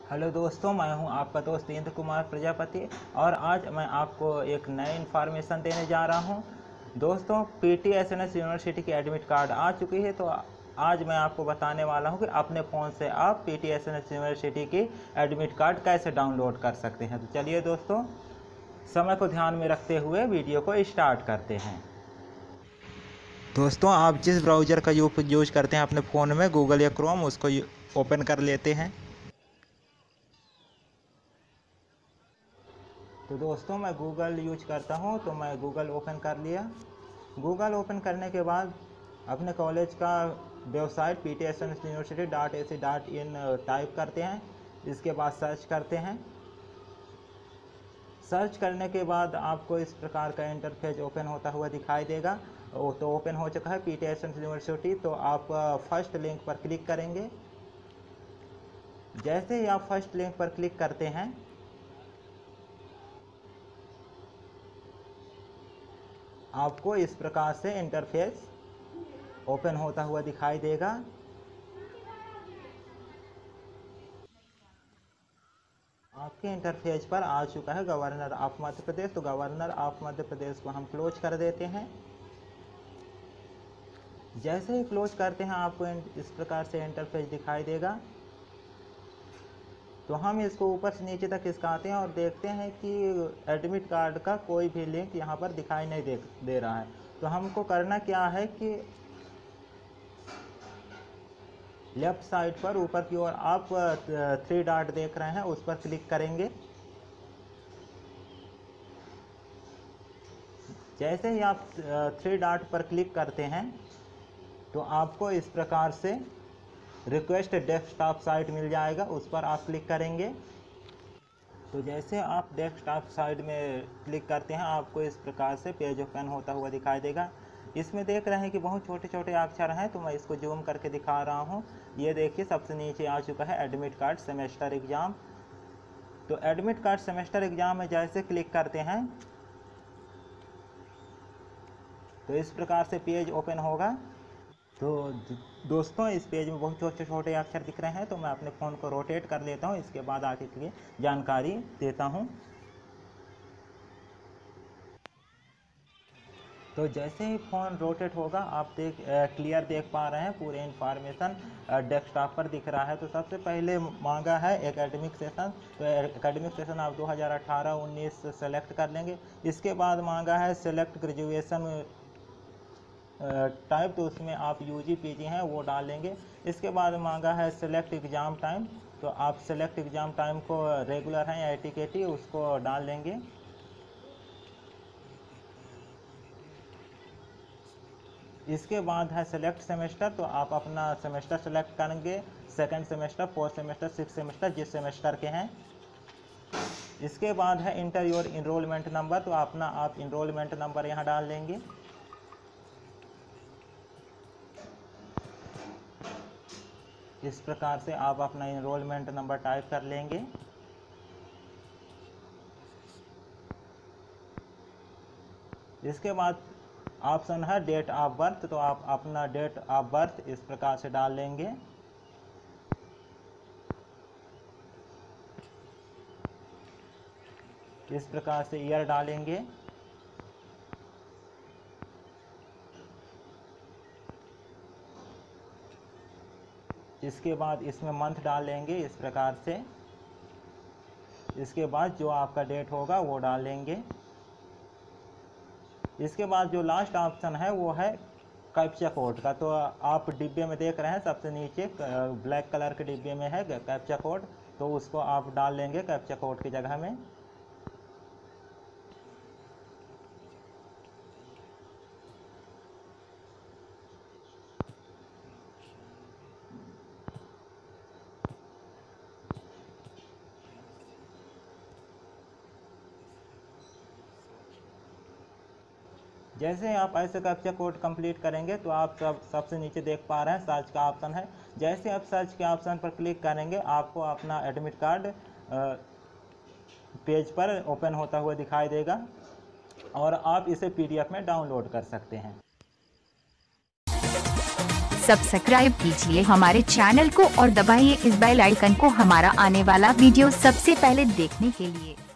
Hello दोस्तों, मैं हूं आपका दोस्त इंद्र कुमार प्रजापति और आज मैं आपको एक नई इन्फॉर्मेशन देने जा रहा हूं। दोस्तों, PTSNS यूनिवर्सिटी की एडमिट कार्ड आ चुकी है। तो आज मैं आपको बताने वाला हूं कि अपने फ़ोन से आप PTSNS यूनिवर्सिटी की एडमिट कार्ड कैसे डाउनलोड कर सकते हैं। तो चलिए दोस्तों, समय को ध्यान में रखते हुए वीडियो को स्टार्ट करते हैं। दोस्तों, आप जिस ब्राउज़र का यूज करते हैं अपने फ़ोन में, गूगल या क्रोम, उसको ओपन कर लेते हैं। तो दोस्तों, मैं गूगल यूज करता हूं, तो मैं गूगल ओपन कर लिया। गूगल ओपन करने के बाद अपने कॉलेज का वेबसाइट ptsnsuniversity.ac.in टाइप करते हैं। इसके बाद सर्च करते हैं। सर्च करने के बाद आपको इस प्रकार का इंटरफेस ओपन होता हुआ दिखाई देगा। तो ओपन हो चुका है PTSNS यूनिवर्सिटी। तो आप फर्स्ट लिंक पर क्लिक करेंगे। जैसे ही आप फर्स्ट लिंक पर क्लिक करते हैं, आपको इस प्रकार से इंटरफेस ओपन होता हुआ दिखाई देगा। आपके इंटरफेस पर आ चुका है गवर्नर ऑफ मध्य प्रदेश। तो गवर्नर ऑफ मध्य प्रदेश को हम क्लोज कर देते हैं। जैसे ही क्लोज करते हैं, आपको इस प्रकार से इंटरफेस दिखाई देगा। तो हम इसको ऊपर से नीचे तक खिसकाते हैं और देखते हैं कि एडमिट कार्ड का कोई भी लिंक यहाँ पर दिखाई नहीं दे रहा है। तो हमको करना क्या है कि लेफ्ट साइड पर ऊपर की ओर आप 3 डॉट देख रहे हैं, उस पर क्लिक करेंगे। जैसे ही आप 3 डॉट पर क्लिक करते हैं, तो आपको इस प्रकार से रिक्वेस्ट डेस्कटॉप साइट मिल जाएगा। उस पर आप क्लिक करेंगे। तो जैसे आप डेस्कटॉप साइट में क्लिक करते हैं, आपको इस प्रकार से पेज ओपन होता हुआ दिखाई देगा। इसमें देख रहे हैं कि बहुत छोटे छोटे अक्षर हैं, तो मैं इसको जूम करके दिखा रहा हूँ। ये देखिए, सबसे नीचे आ चुका है एडमिट कार्ड सेमेस्टर एग्ज़ाम। तो एडमिट कार्ड सेमेस्टर एग्ज़ाम में जैसे क्लिक करते हैं, तो इस प्रकार से पेज ओपन होगा। तो दोस्तों, इस पेज में बहुत छोटे छोटे अक्षर दिख रहे हैं, तो मैं अपने फ़ोन को रोटेट कर लेता हूँ। इसके बाद आगे के लिए जानकारी देता हूँ। तो जैसे ही फ़ोन रोटेट होगा, आप क्लियर देख पा रहे हैं, पूरे इन्फॉर्मेशन डेस्कटॉप पर दिख रहा है। तो सबसे पहले मांगा है एकेडमिक सेशन। तो एकेडमिक सेशन आप 2018-19 सेलेक्ट कर लेंगे। इसके बाद मांगा है सेलेक्ट ग्रेजुएशन टाइप। तो उसमें आप UG PG हैं वो डालेंगे। इसके बाद मांगा है सेलेक्ट एग्ज़ाम टाइम। तो आप सेलेक्ट एग्ज़ाम टाइम को रेगुलर हैं या टिकेटी, उसको डाल लेंगे। इसके बाद है सेलेक्ट सेमेस्टर। तो आप अपना सेमेस्टर सेलेक्ट करेंगे, second semester, fourth semester, six semester, जिस सेमेस्टर के हैं। इसके बाद है इंटर योर इनरोलमेंट नंबर। तो आप इनरोलमेंट नंबर यहाँ डाल लेंगे। इस प्रकार से आप अपना इनरोलमेंट नंबर टाइप कर लेंगे। इसके बाद ऑप्शन है डेट ऑफ बर्थ। तो आप अपना डेट ऑफ बर्थ इस प्रकार से डाल लेंगे। इस प्रकार से ईयर डालेंगे। इसके बाद इसमें मंथ डालेंगे इस प्रकार से। इसके बाद जो आपका डेट होगा वो डालेंगे। इसके बाद जो लास्ट ऑप्शन है वो है कैप्चा कोड का। तो आप डिब्बे में देख रहे हैं, सबसे नीचे ब्लैक कलर के डिब्बे में है कैप्चा कोड। तो उसको आप डाल लेंगे कैप्चा कोड की जगह में। जैसे आप ऐसे कैप्चा कोड कंप्लीट करेंगे, तो आप सबसे नीचे देख पा रहे हैं सर्च का ऑप्शन है। जैसे आप सर्च के ऑप्शन पर क्लिक करेंगे, आपको अपना एडमिट कार्ड पेज पर ओपन होता हुआ दिखाई देगा और आप इसे PDF में डाउनलोड कर सकते हैं। सब्सक्राइब कीजिए हमारे चैनल को और दबाइए इस बेल आइकन को हमारा आने वाला वीडियो सबसे पहले देखने के लिए।